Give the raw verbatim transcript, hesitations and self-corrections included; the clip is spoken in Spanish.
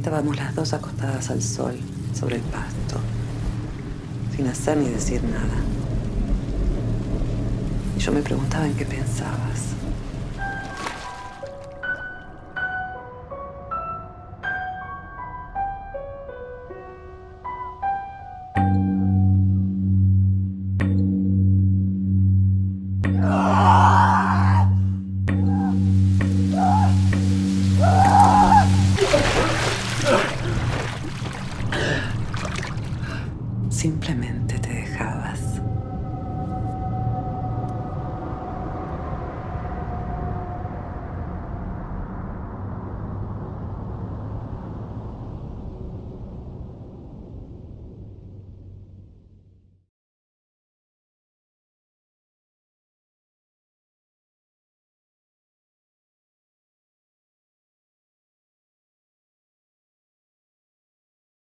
Estábamos las dos acostadas al sol, sobre el pasto, sin hacer ni decir nada. Y yo me preguntaba en qué pensabas.